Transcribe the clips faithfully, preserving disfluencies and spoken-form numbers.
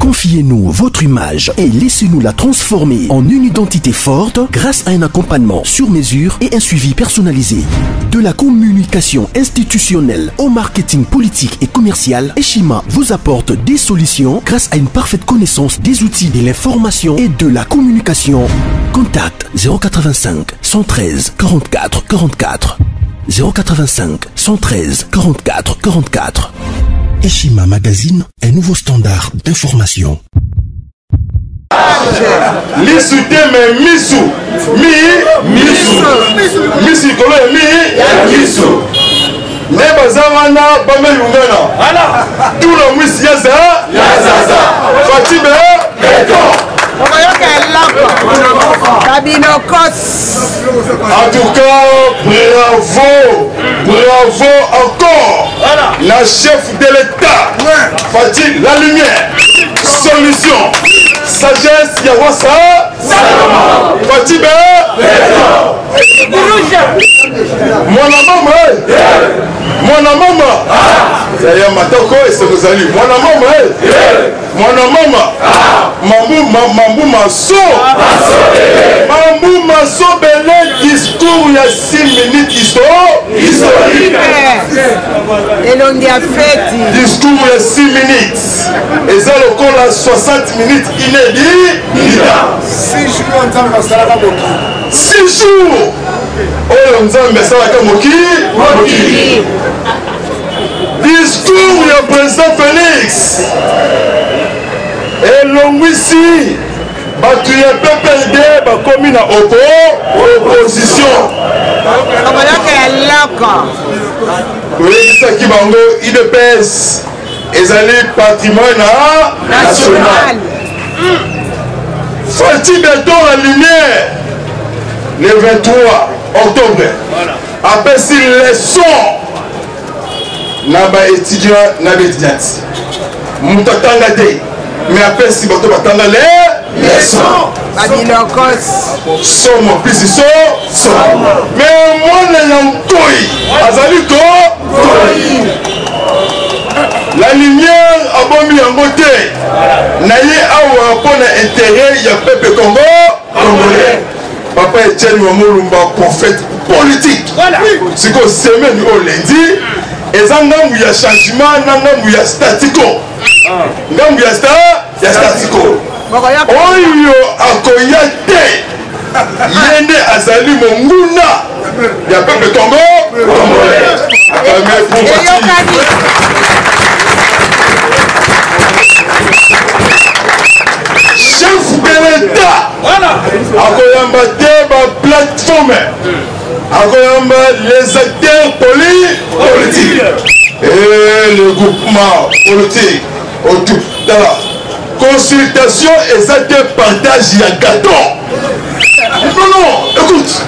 Confiez-nous votre image et laissez-nous la transformer en une identité forte grâce à un accompagnement sur mesure et un suivi personnalisé. De la communication institutionnelle au marketing politique et commercial, Eshima vous apporte des solutions grâce à une parfaite connaissance des outils de l'information et de la communication. Contact zéro quatre-vingt-cinq cent treize quarante-quatre quarante-quatre. zéro quatre-vingt-cinq cent treize quarante-quatre quarante-quatre. Eshima Magazine, un nouveau standard d'information. Lisute me misu mi misu misi kolo mi misu neba zamana bame yungana ala tout le misi yaza yaza Fatibe beto en tout cas, bravo, bravo encore, la chef de l'État, Fatih, la lumière, solution, sagesse, Yawasa, Fatih, mon maman, mon maman, c'est Matoko et c'est nos amis, mon maman, mon maman, Mamou, Mamou, Masso, Mamou, Masso, Belé, discours, il y a six minutes historique. Et l'on y a fait. Discours, il y a six minutes. Et ça, le col a soixante minutes inédit. six jours, on s'en passe à la moki. six jours. Oh, on s'en passe à la moki. Discours, il y a président Félix. Et l'on ici. Tu es P P D, comme une opposition. Oui, c'est qui bango, I D P S, ils allaient patrimoine national. Fatih Beton la lumière, le vingt-trois octobre. Après si leçon, naba étudiant, naba étudiante. Moutatanga de, mais après si bato batanga les leçons. Somme plus ici, somme. Mais moi, je suis Azali la lumière a bombi en beauté. Naye awa pour l'intérêt, il y a peuple Congo, Congolais. Papa Etienne Wamolumba, prophète politique. C'est que semaine au lundi, et ça il y a changement, il y a statico. Il y a statico. Oyo akoya te yende azali monguna ya peuple Congo Congolais akame pour chef de l'État akoyamba te ba plateforme akoyamba les acteurs politiques et le groupement politique autour de la consultation et ça te partage il y a gâteau. Non, non, écoute.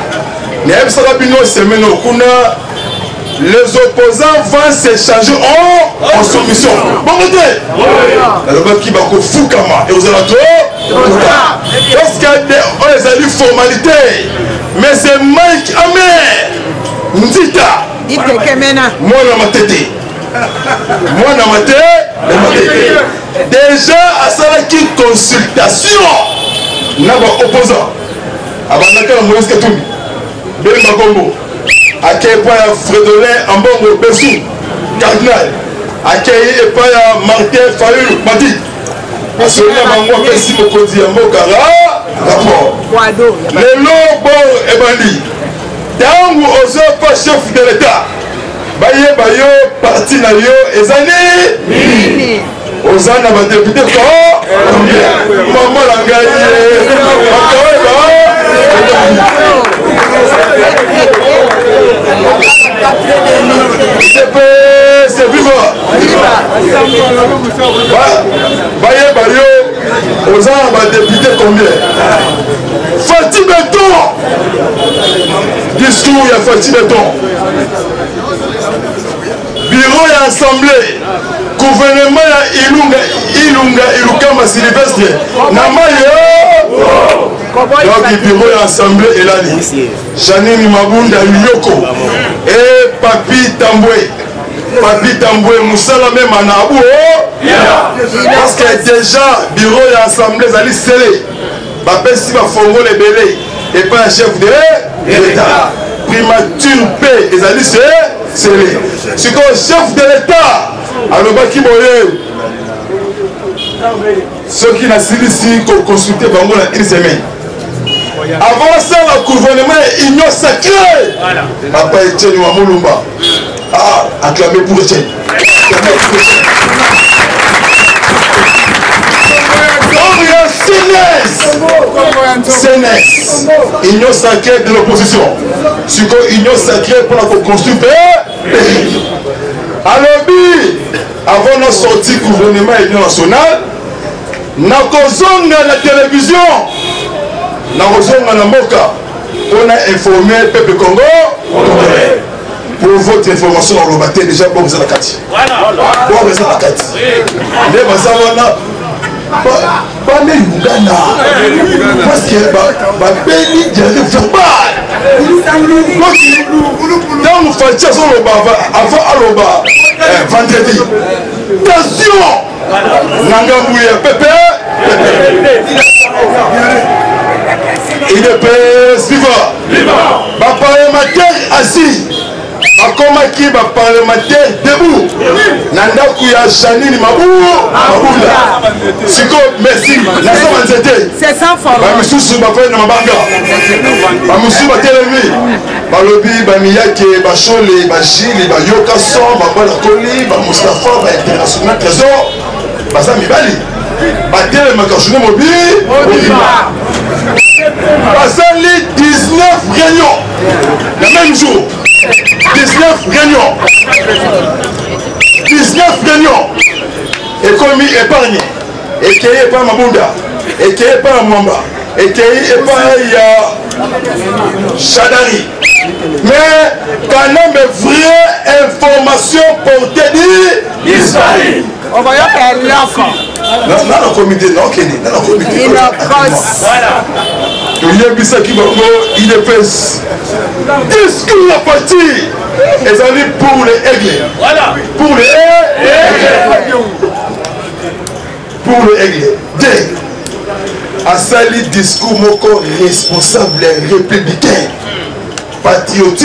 Les opposants vont s'échanger en, en soumission. Bon côté. Alors qui va au Fukama et aux alentours. Parce qu'il y a des formalités. Mais c'est Mike Amer. Ndita. Moi dans ma tête. Moi dans ma tête. Déjà à ça qui consultation n'a pas opposant. Abanaka la Moïse Katoumi. Bemba Gombo. À quel point Frédolin en bon Bessou. Cardinal. À quel point Martin Fayou Madi. Parce que là, moi, Pessi Mokodi Mokara. Rapport. Le long bon et bandit. Dans où osez pas chef de l'État. Baye Bayo, parti na yo, Ezani. Ozana va député quoi? Maman l'a gagné. C'est vivant. Baye Bayo, Ozana va député combien? Fatih Beton. Discours, il y a Fatih Beton. Bureau et assemblée. Gouvernement ya Ilunga, Ilunga, Ilukama Sylvestre. Namayo. Donc, le bureau et assemblée est là. Janine Mabunda Yoko. Et Papi Tamboué. Papi Tamboué Moussala même en Abou. Parce que déjà, bureau et assemblée, ils allaient sceller. Papé si va fongo les bélés. Et pas un chef de l'État. Primature paix, ils allaient sceller. C'est comme chef de l'État. Alors, qui moyen. Ceux qui n'ont pas consulté Bango une semaine. Avant ça, le gouvernement est union sacrée. Papa Etienne Ouamoulumba a acclamé pour Etienne. C N S, union sacrée de l'opposition. C'est quoi union sacrée pour la construire le pays. Alors, avant notre sortie gouvernement et union nationale, nous avons la télévision. Nous avons la Moka. On a informé le peuple Congo. Pour votre information, on va déjà bon vous la carte. Bon vous la carte. Les bazawana pas les Uganda. Parce que ba béni dirait verbal. Dans nous faisons sur le bava avant aloba vendredi. Attention. Nangambouye pépé. Il est père suivant. Ma parlementaire assis. Ma comaki, ma parlementaire debout. Nanda Kouya Chanini Mabou. Maboula. Siko, merci. Nasa Manzete. C'est sans forme. Ma moussou, ma frère, ma banga. Ma moussou, ma télémi. Ma lobby, ma miyake, ma chole, ma gili, ma yoka son, ma bala koli, ma Mustafa, ma international trésor. Ma sami bali. Ma télé, ma kachouné mobile. Passez dix-neuf réunions le même jour. dix-neuf réunions. dix-neuf réunions. Économie épargne. Écueillé par Mabunda. Écueillé par Mwamba. Écueillé par Chadari. Mais quand même vraie information pour te dire Israël. On va y faire l'enfant. Non, non, le comité, non, Kenny, non, le comité. Il a crosse. Il y a un ça qui va il est fait. Discours la partie. Ils ont dit pour les aigles. Voilà. Pour les aigles. Pour les aigles. Dès. À sali discours moko responsable républicain. Patriotique.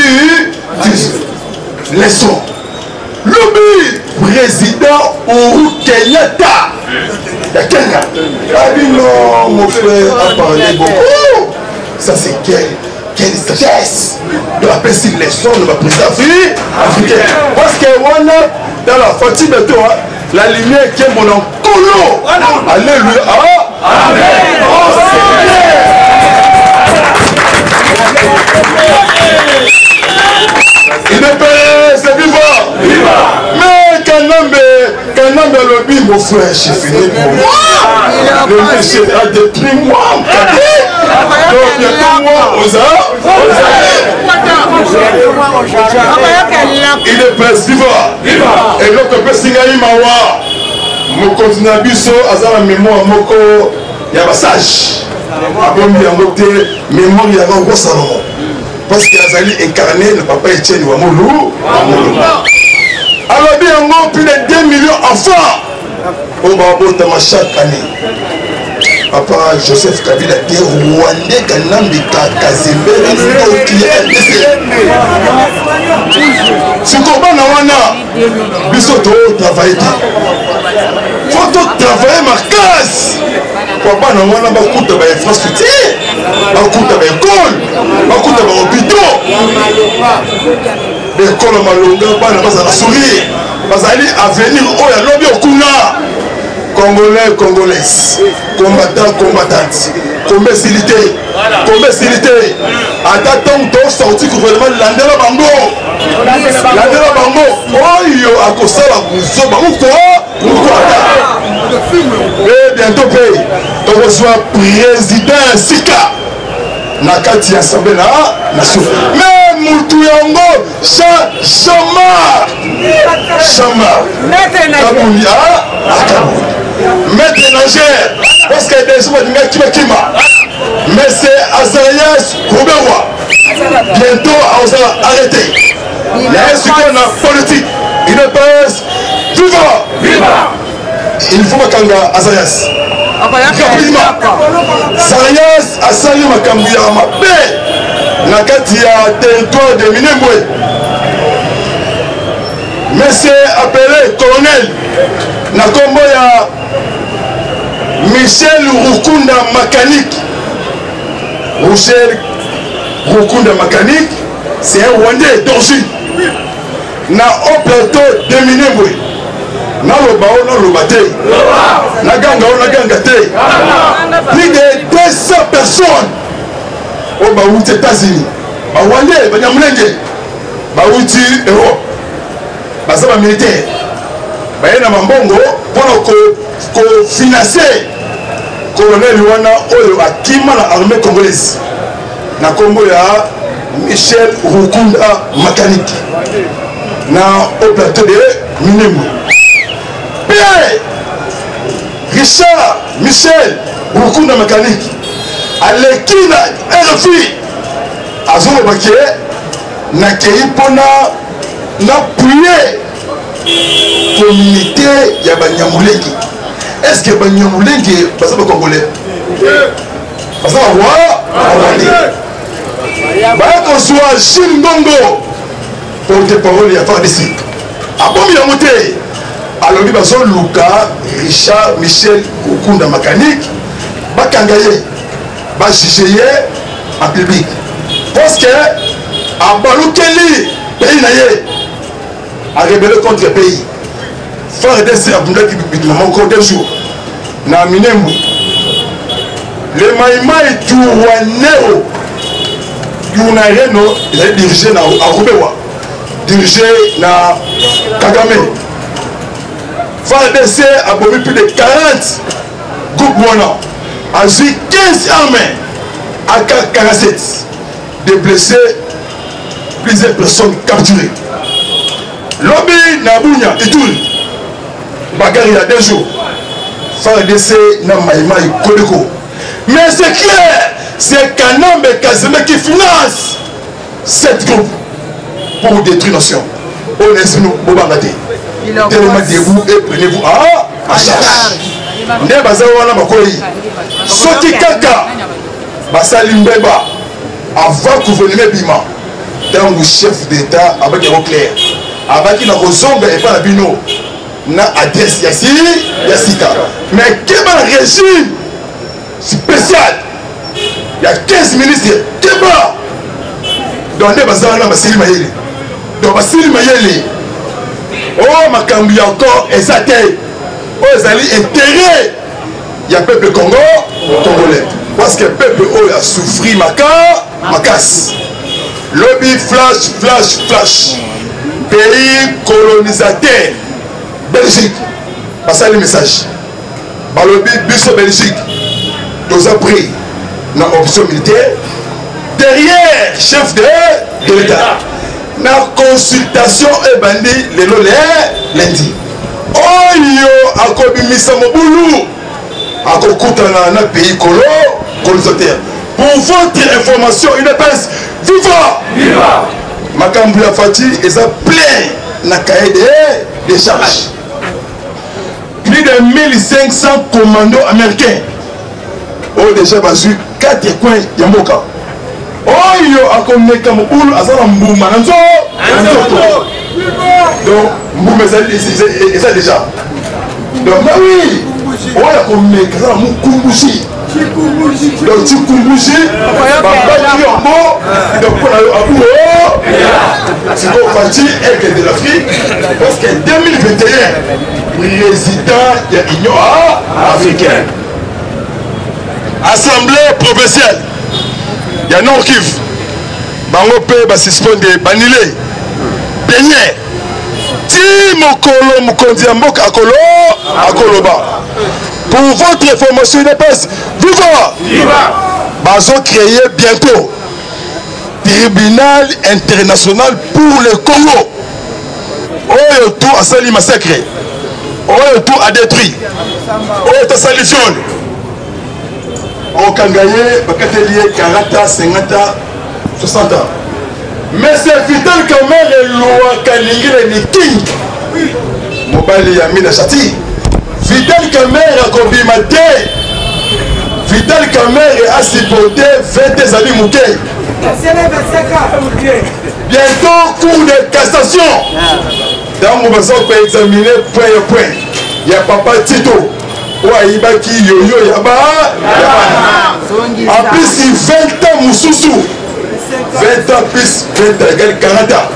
Leçon. Lobby président Uhuru Kenyatta. La Kenya. Ah oui, non, mon frère a parlé beaucoup. Ça, c'est quelle, quelle sagesse de la petite leçon de ma président africain. Parce que on a dans la fatigue de toi, la lumière qui est mon encolo. Alléluia. Amen. Il est payé, c'est vivant. Mais quand on a le lobby, mon frère, j'ai fini pour moi. Le monsieur a détruit moi. Donc, bientôt moi, aux arts. Il est payé, c'est vivant. Et donc, on peut signer Mawa. Mon continent Bisso, à la mémoire, Moko, il y a un passage. Avant, il y a un côté, mémoire, il y a un gros salon. Parce qu'il a incarné le papa Etienne Ouamoulou. Alors bien, on a plus de deux millions d'enfants au Babotama chaque année. Papa Joseph Kabila était Rwandais, Kanambi, Kazembe, ce combat n'a pas de travail. Il faut travailler ma casse. Papa n'a pas de infrastructure, pas de école, pas de hôpitaux. L'école Malonga, pas de sourire. Parce qu'il y a avenir, oh, il y a lobby au Kuna. Congolais, Congolaises, combattants, combattantes, commercialité, commercialité. À temps où sorti gouvernement Landela Bango, Landela Bango, oh yo à Kosala Bouzo, Bouko, et bientôt pays, on reçoit président Sika, Nakati Assemblée nationale. Mais Moutouyango, Chamar, Chamar, Kabouya, Kabouya. Maître nageur, parce que des gens qui me kima. Mais c'est Azarias Rouberois. Bientôt, on va arrêter. Mais ce qu'on a politique, il une passe. Viva! Viva! Il faut makanga Azarias. Rapidement. Azarias a sali makambu ya mabe na kati ya territoire de Minembwe. Monsieur appelé colonel na kombo ya Michel Rukunda Mécanique. Michel Rukunda Mécanique, c'est un Rwandais d'origine. Na au plateau de Minembwe. Na loba o na loba te. Na ganga o na ganga te. Plus de deux cents personnes au Baouti États-Unis. Ba Rwandais, ba Nyamulenge. Baouti Europe. Bazaba militaire. Ba yena mambongo pour ko financer colonel wana oyo akima na armée congolaise. Na kombo ya Michel Rukunda Mécanique. Na au plateau de Minembwe. Pierre Richard Michel Rukunda Mécanique alekina R F I azolo bakie na kei pona na prier communauté ya Banyamulenge. Est-ce que Banyamulenge basa ba congolais basa ba roi ba ko soit Chindongo porte-parole ya F A R D C abomi ya moté alobi bazo luka Richard Michel Rukunda Mécanique bakangaye ba juger en public parce que abalukeli pays naye a rebellé contre le pays. F A R D C a voulu qu'il encore deux jours na Minembwe le maïmaï du Rwaneo Yunareno il a dirigé na Rubewa dirigé na Kagame. F A R D C a bombé plus de quarante groupes moyens, a joué quinze armées à quarante-sept, des blessés, plusieurs personnes capturées. Lobby Nabunya et tout, bagarre il y a deux jours. F A R D C n'a maïma et Kodeko. Mais c'est clair, c'est Kanambe Kazeme qui finance cette groupe pour détruire la nation. On est nous, Bobangate. Tellement debout et prenez-vous à charge. Nde baza wana makoi. Soki kaka basali mbeba avant gouvernement bima. Tant chef d'état avec un clair. Abaki na kozonga et pas la bino na adresse yasi yasika. Mais keba régime spécial. Il y a quinze ministres keba. Donc nde baza wana basili mayele. Donc basili mayele. Oh makambi encore ezate. Oh ezali intérêt. Il y a peuple Congo, congolais. Parce que le peuple a souffert maka, makas. Lobby flash, flash, flash. Pays colonisateur. Belgique. Passez le message. Par lobby Bisso Belgique. Nous avons pris notre option militaire. Derrière, chef de, de l'État. La consultation est bandie le lundi. Oh yo, à Kobimisa Moboulou. À Kokutana, na pays colo, colonisateur. Pour votre information, une épaisse, viva! Viva! Makambu ya Fati, ils ont plein na cahier de charges. Plus de mille cinq cents commandos américains ont déjà battu quatre coins de Moka. Oh yo, à Komeka Moboulou, à Zara Mbouma, Nanzo! Donc, Mbouma, ils ont déjà. Donc, bah oui! Oya komeka za mukumbushi donc tu kumbushi baba yombo donc pour la abuo c'est au Fati et de l'Afrique parce que deux mille vingt et un président de l'Union africaine assemblée provinciale il y a Nord Kivu bango pe ba suspendre banile Benin ti mokolo mokonzi ya mboka akolo akoloba. Pour votre information de presse, viva! Viva! Bazo créer bientôt tribunal international pour le Congo. Oyo tout a sali massacre. Oyo tout a détruit. Oyo tout a sali viol. Au Kangaye, bakatelier quarante, cinquante, soixante ans. Mais c'est vital quand même le loi Kaningile ni king. mobali ya mina chati Vital Kamerhe akobima te Vital Kamerhe a supporté vingt zali muke bientôt cours de cassation ntango baza koexamine point ya point ya papa Tito oyo ayibaki yoyo ya bana en plus vingt ans mosusu vingt ans plus vingt ans égale quarante ans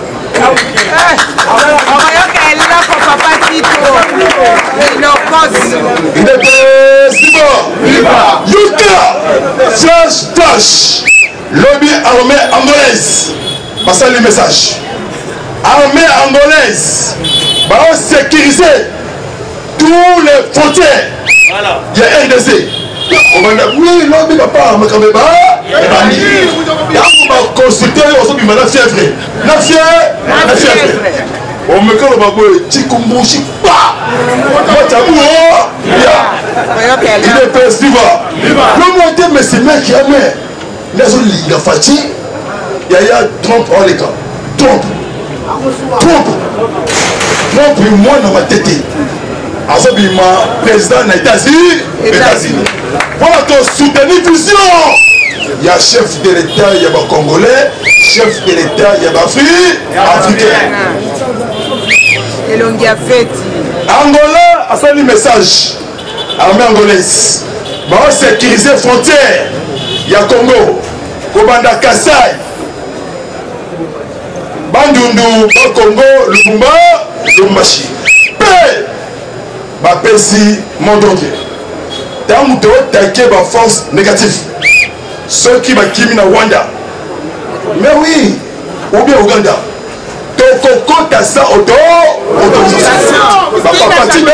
Yuka flash flash lobby armée angolaise passe le message armée angolaise va sécuriser tous les frontières il y a R D C on va dire oui lobby papa mais quand même pas on va consulter on va la fièvre la fièvre la fièvre on me dit que Chikumbushi pas il est festival le moitié mais c'est mec qui a mis il a fatigué il y a Trump en les cas Trump Trump Trump et moi dans ma tête azobima président des États-Unis voilà ton soutenir vision il y a chef de l'État il y a des Congolais chef de l'État il y a des Africains Angola a fait un message armée angolaise va sécuriser frontières il y a Congo Kobanda Kasai Bandundu Congo Lubumba Lumbashi P Bapesi monde entier tant que tu attaqué ma force négative ceux qui bakimi na Rwanda mais oui ou bien Ouganda tokokota sa auto autorisation papa Tibe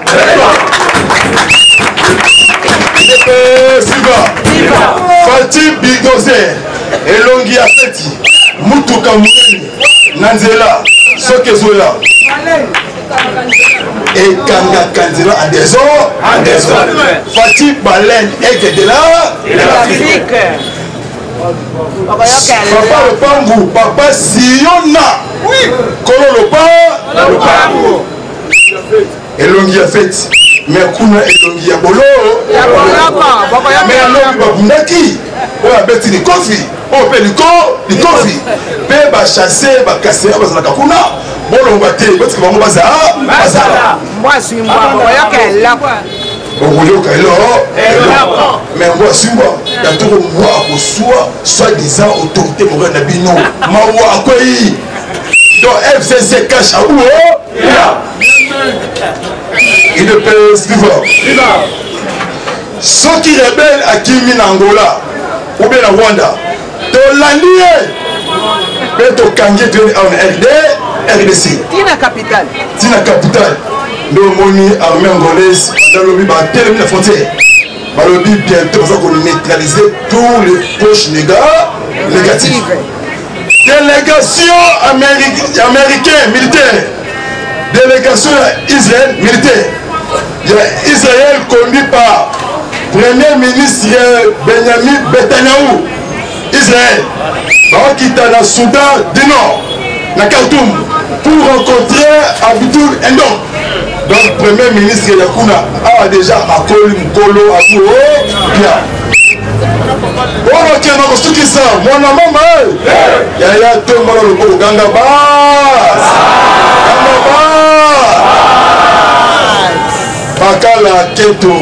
Siva Fati Bigoze elongi ya feti mutuka munene na nzela soki ezoya ekanga kanzela en désordre en désordre Fati Baleine ekedela papa Lopangu papa Siona kolo Lopangu elongi ya feti mais kuna elongi ya bolo mais alobi babundaki oyo abeti likofi oyo mpe likofi mpe bachasse bakasera bazalaka kuna bolongwa te botika bango bazala okoyoka eloko mais ngo asimbwa yatoko mwa akosua soi-disant autorité morale na bino mawa akwei donc F C C cache à où il ne peut suivre ceux qui rebellent à Kimi na Angola ou bien à Rwanda to l'allié peut to kangi de en R D R D C Tina capitale Tina capitale nos moni armée angolaise dans le ba télé la frontière ba le bi bientôt ça qu'on neutraliser tous les poches négatifs délégation américaine militaire délégation Israël militaire il y a Israël conduit par premier ministre Benjamin Netanyahu Israël qui est dans le Soudan du Nord na Khartoum pour rencontrer Abdul Endon donc premier ministre Yakuna a déjà accolé Mkolo Abou bien on ok na kostuki ça mwana mama yaya tomba na loboko ganga bas ganga bas bakala keto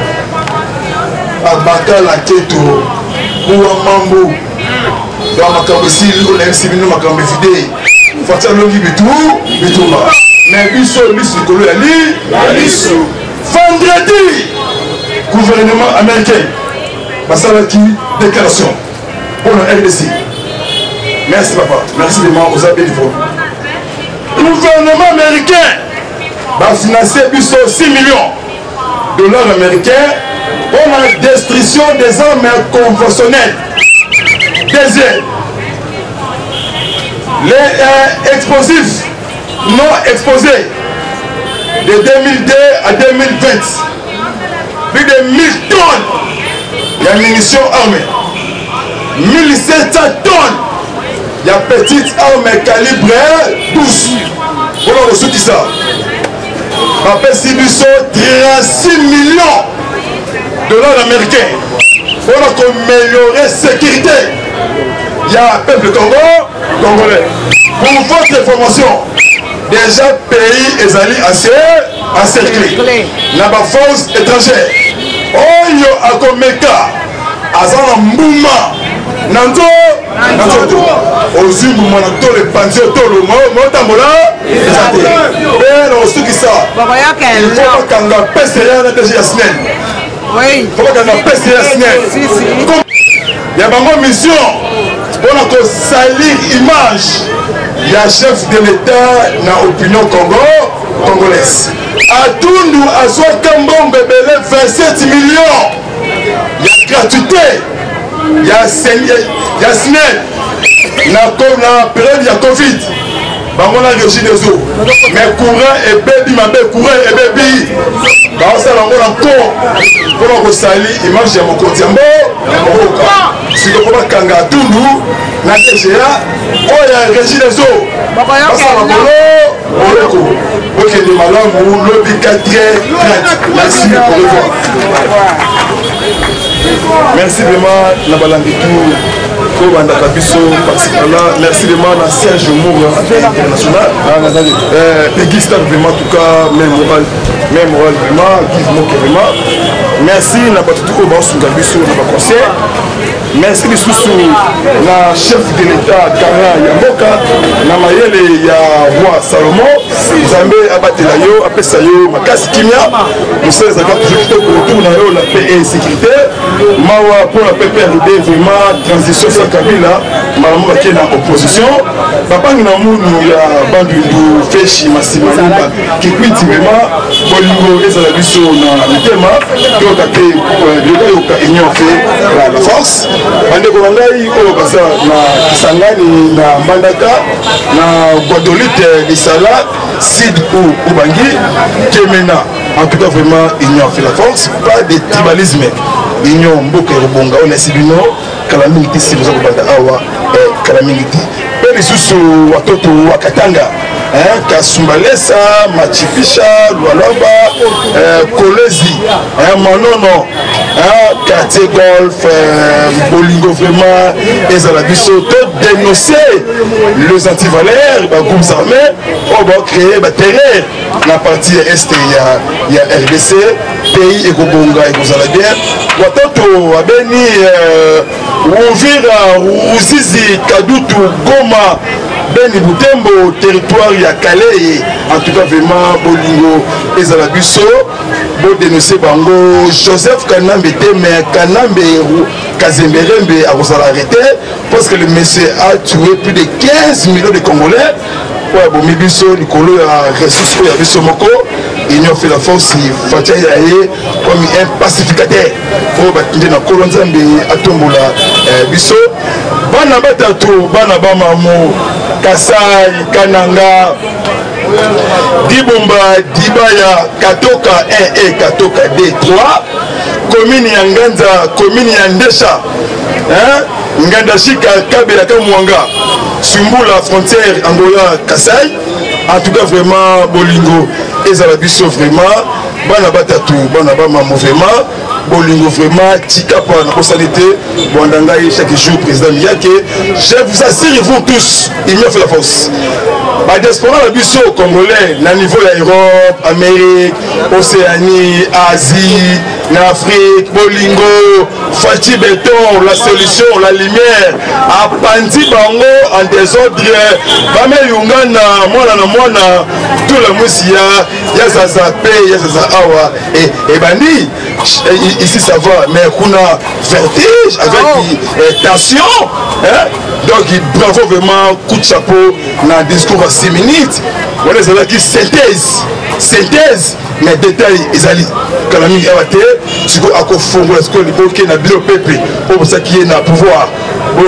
bakala keto kuwa mambo dans makambo esili oyo nayebisi bino makambo evide fati alongi bitu bituma mais biso biso likolo ya liso vendredi gouvernement américain basalaki déclaration pour le R D C merci papa merci de moi aux abbés du fond gouvernement américain va financer biso six millions de dollars américains pour la destruction des armes conventionnelles deuxième les euh, explosifs non exposés de deux mille deux à deux mille vingt plus de mille tonnes il y a munitions armées mille sept cents tonnes il y a petites armes calibre douze voilà reçu qui ça bapesi biso trente-six millions de dollars américains pour améliorer la sécurité. Il y a un peuple Congo, congolais. Pour votre information, déjà pays ezali encerclé. Na ba force étrangère. Oyo akomeka azana mbuma. Nanzo nanzo ozimbu mwana to le panzio to le mo motambola ezate. Pero sukisa. Il faut que nga pese ya na déjà Yasnel. Oui. Il faut que nga pese ya Yasnel. Si si. Il y a bango mission. On a salir image. Il y a chef de l'État dans l'opinion Congo, congolaise. À Tundu, à Swakambon, Bébélé, vingt-sept millions. Il y a gratuité. Il y a Snell. Dans la période, il y a Covid. On a régi des eaux. Mais courant et baby, ma belle, courant et baby. Dans ça, on a encore. Pour qu'on salir image, il y a mon côté. Si vous voulez Kanga Tundu, na T G A, oh il y a régi des eaux. Parce que ok, les malades, vous lobby quatre trente. Merci pour le voir. Merci vraiment, la balanguitou. Merci vraiment à Serge Moura international. Péguista vraiment en tout cas, même moral, même moral vraiment, Guy Moke vraiment. Merci na Batutuko Baosunga Bisso na conseil. Merci les sous na chef de l'État Kara Yamoka, na mayele ya roi Salomon. Zambe abatela yo, apesa yo makasi kimia. Monsieur les agents toujours autour na yo la paix et sécurité. Mawa pour la P P R D vraiment transition sur Kabila, maman qui est en opposition. Papa na munu ya bandundu feshi masimani qui quitte vraiment bolingo ezala biso na mitema to kate de ka union fait la force. Bande ko ngai o basa na Kisangani na Mbandaka na Guadolite Lisala Sid ou Ubangi Kemena. En tout cas vraiment union fait la force, pas de tribalisme. Union mboka robonga on esibino kala mingi tisi boza kubanda awa eh kala mingi ti pe lisusu watoto wakatanga eh Kasumbalesa Machipisha Lualaba eh Kolezi eh Manono eh quartier golf eh, Bolingo vraiment ezala biso to dénoncer les antivaleurs ba groupes armés on va créer ba terreur na partie est ya ya R D C pays ekobonga ekozala bien watoto abeni Uvira Ruzizi Kadutu Goma Beni Butembo territoire ya Calais en tout cas vraiment Bolingo ezala biso bo dénoncer bango Joseph Kanambe te mais Kanambe Kazemberembe a arrêté parce que le monsieur a tué plus de quinze millions de Congolais. Ouais, bon, Mibiso, Nicolo, ressources, il y a Biso Moko, ils ont fait la force, il faut y aller comme un pacificateur. Il faut battre dans Kolonzambe, Atombola, Biso. Bana Batato, Bana Bamamo, Kasai, Kananga, Dibomba, Dibaya, Katoka un et Katoka deux trois, commune Yanganza, commune Yandesha, hein? Ngandashika, Kabela Kamwanga, Sumbula, frontière Angola, Kasai. En tout cas, vraiment, Bolingo, Ezalabiso, vraiment, Bana Batatou, Bana Bamamo, vraiment, Bolingo, vraiment, Tikapa, la personnalité, Bondangaï, chaque jour, président Miyake. Je vous assure, vous tous, il y a fait la force. La diaspora, la biso congolais, à niveau de l'Europe, Amérique, Océanie, Asie, Afrique, Bolingo, Fati Béton, la solution, la lumière, à Pandi Bango, en désordre, Bame Yungana, Mwana na Mwana, tout le Moussia, Yazaza P, Yazaza Awa, et Bani, ici ça va, mais on a vertige avec oh. tension, hein? Donc bravo vraiment, coup de chapeau, dans le discours à six minutes, on est là qui synthèse, synthèse, mais détail, ils allaient. Quand la mine est tu peux encore fondre ce qu'on dit qu'il y a un peuple pour ça qui est dans le pouvoir. On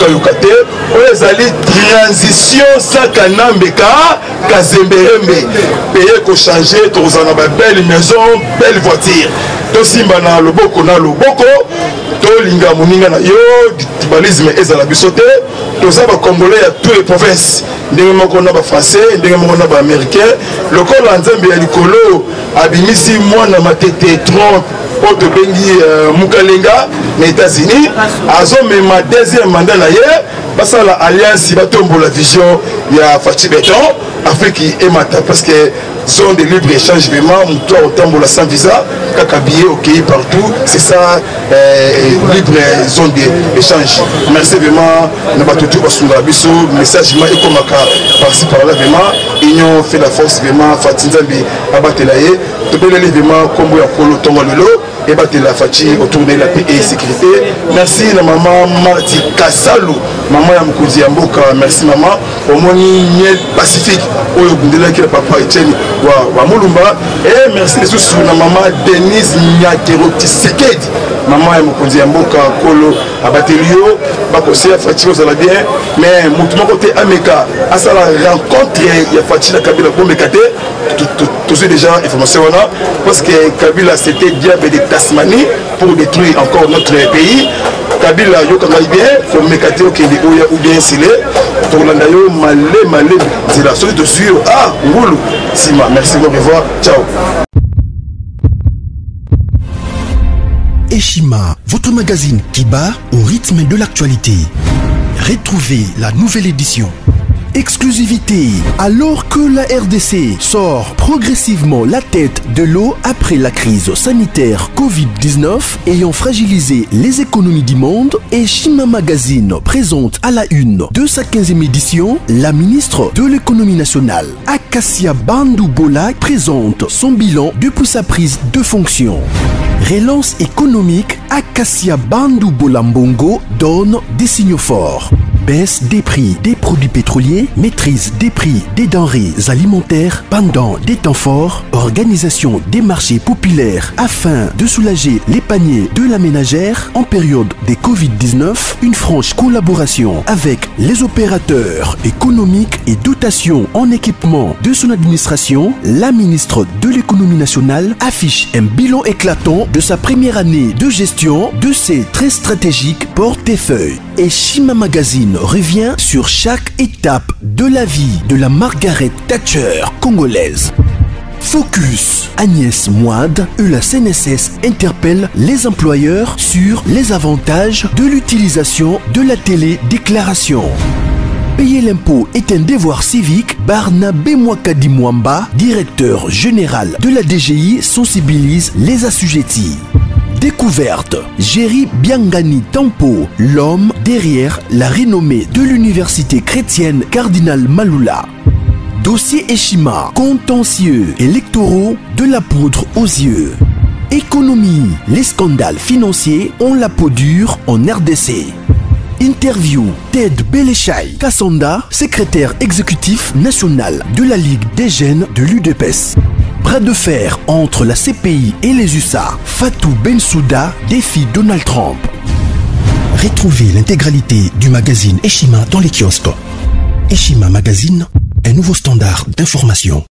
les allés transition sans Kanambeka, Kazemberembe, payer pour changer, tous en avoir belle maison, belle voiture. tosimba na loboko na loboko tolinga moninga na yo tribalisme ezala biso te toza bacongolais ya tous les provinces ndenge moko na bafrançais ndenge moko na baaméricain lokola nzambe ya likolo abimisi mwana matete trompe oyo tobengi mukalenga na États-Unis azomema deuxième mandat na ye basala alliance batombola vision ya Fachi Beton Afrique emata parce que zone de libre échange vraiment toi autambola sans visa kaka billet ok partout c'est ça euh, libre zone d'échange merci vraiment na batutu basunga biso message ma ekomaka par-ci par là vraiment union fait la force vraiment Fachi Nzambi abatela ye tobeleli vraiment kombo ya kolo tongo lelo et batela Fachi autour de la paix et sécurité merci na maman Marti Kasalu maman ya mkonzi ya mboka merci maman omoni miel pacifique oyo bundelaki na papa Etienne wa wa Mulumba et merci les sous na maman Denise Nyakero Tisekedi maman ya mkonzi ya mboka kolo abatelio bakosi ya Fachi ozala bien mais mutu moko te ameka asala rencontre ya Fachi na Kabila bombeka te tout c'est déjà information wana parce que Kabila c'était diable de Tasmanie pour détruire encore notre pays Kabila yokanga bien faut mekate okende oya ou bien sile tolanda yo malé malé c'est la sorte de suivre ah ngulu sima merci au revoir ciao. Eshima, votre magazine qui bat au rythme de l'actualité. Retrouvez la nouvelle édition. Exclusivité, alors que la R D C sort progressivement la tête de l'eau après la crise sanitaire covid dix-neuf ayant fragilisé les économies du monde, Eshima Magazine présente à la une de sa quinzième édition la ministre de l'économie nationale, Acacia Bandou Bola, présente son bilan depuis sa prise de fonction. Relance économique, Acacia Bandou Bola Mbongo donne des signaux forts. Baisse des prix des produits pétroliers, maîtrise des prix des denrées alimentaires pendant des temps forts, organisation des marchés populaires afin de soulager les paniers de la ménagère en période de covid dix-neuf, une franche collaboration avec les opérateurs économiques et dotation en équipement de son administration, la ministre de l'économie nationale affiche un bilan éclatant de sa première année de gestion de ses très stratégiques portefeuilles. Eshima Magazine revient sur chaque étape de la vie de la Margaret Thatcher congolaise. Focus, Agnès Moide et la C N S S interpellent les employeurs sur les avantages de l'utilisation de la télédéclaration. Payer l'impôt est un devoir civique. Barnabé Mwakadi Mwamba, directeur général de la D G I, sensibilise les assujettis. Découverte, Jerry Biangani Tampo, l'homme derrière la renommée de l'université chrétienne Cardinal Malula. Dossier Eshima, contentieux électoraux de la poudre aux yeux. Économie, les scandales financiers ont la peau dure en R D C. Interview, Ted Belechai Kassonda, secrétaire exécutif national de la Ligue des jeunes de l'U D P S. Bras de fer entre la C P I et les U S A. Fatou Bensouda défie Donald Trump. Retrouvez l'intégralité du magazine Eshima dans les kiosques. Eshima Magazine, un nouveau standard d'information.